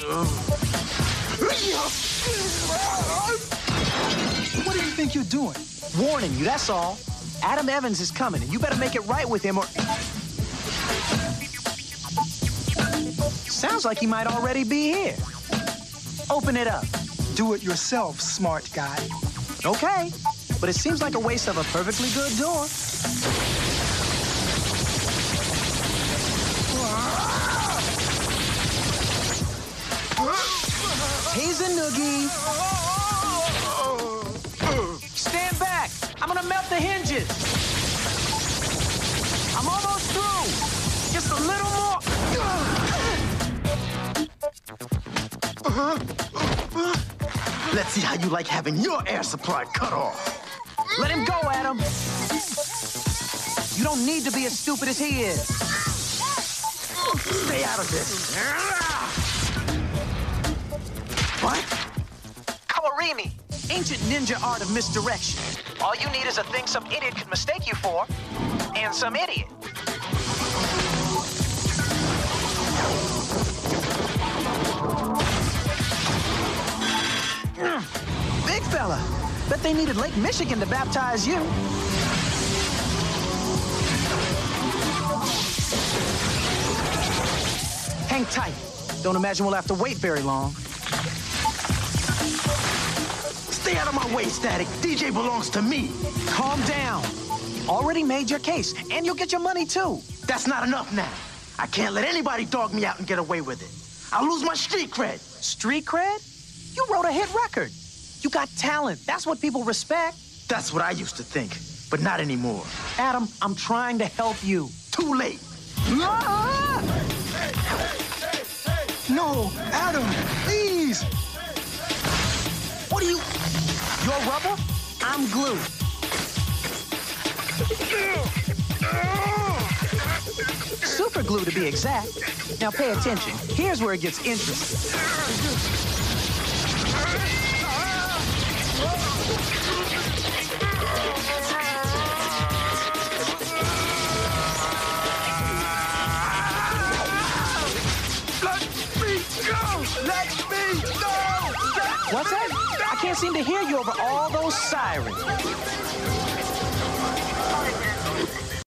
What do you think you're doing? Warning you, that's all. Adam Evans is coming, and you better make it right with him or... Sounds like he might already be here. Open it up. Do it yourself, smart guy. Okay, but it seems like a waste of a perfectly good door. He's a noogie. Stand back. I'm gonna melt the hinges. I'm almost through. Just a little more. Let's see how you like having your air supply cut off. Let him go, Adam. You don't need to be as stupid as he is. Stay out of this. What? Kawarini, ancient ninja art of misdirection. All you need is a thing some idiot could mistake you for, and some idiot. Big fella. Bet they needed Lake Michigan to baptize you. Hang tight. Don't imagine we'll have to wait very long. Stay out of my way, Static. DJ belongs to me. Calm down. Already made your case, and you'll get your money, too. That's not enough now. I can't let anybody dog me out and get away with it. I'll lose my street cred. Street cred? You wrote a hit record. You got talent. That's what people respect. That's what I used to think, but not anymore. Adam, I'm trying to help you. Too late. Ah! No, Adam, please. What are you? You're rubber? I'm glue. Super glue, to be exact. Now pay attention. Here's where it gets interesting. Let me go! What's that? I can't seem to hear you over all those sirens.